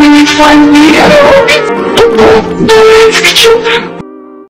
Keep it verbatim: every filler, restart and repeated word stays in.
find me at all. The world, the children.